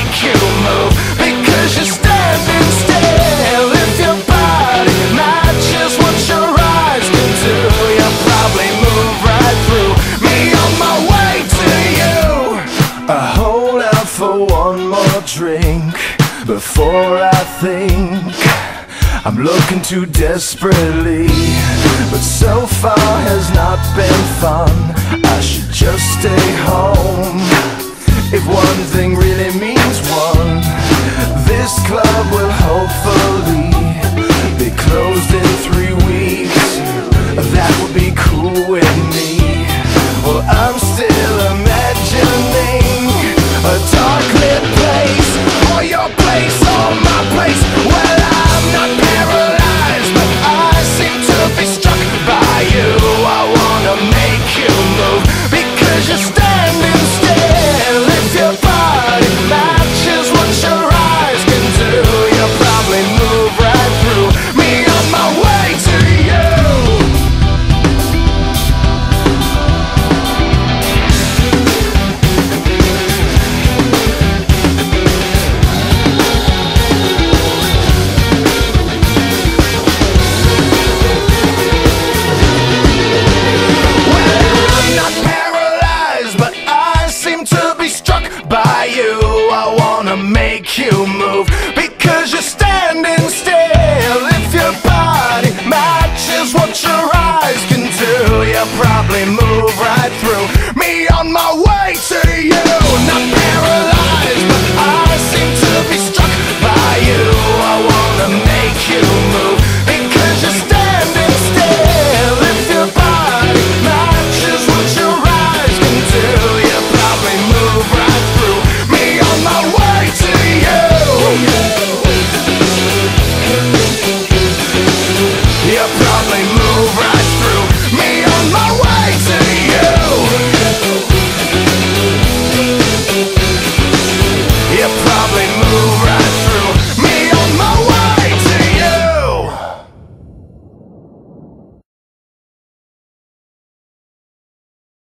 make you move, because you're standing still. If your body matches what your eyes can do, you'll probably move right through me on my way to you. I hold out for one more drink before I think I'm looking too desperately, but so far has not been fun. I should just stay home. If one thing really means one, this club will hopefully be closed in 3 weeks. That would be cool with me. Well, I'm still imagining a dark lit place, or your place, or my place. Well, I'm not paralyzed, but I seem to be struck by you. I wanna make you move, because you're standing still. If your body matches what your eyes can do, you'll probably move right through me on my way to you. By you, I wanna make you move, because you're standing still. If your body matches what your eyes can do, you'll probably move right through me on my way to you. Not paralyzed, but I seem to be struck by you. I wanna make you move, because you're standing still. If your body matches what your eyes can do, you'll probably move right through me on my way to you. You'll probably move right through me on my way to you. You'll probably move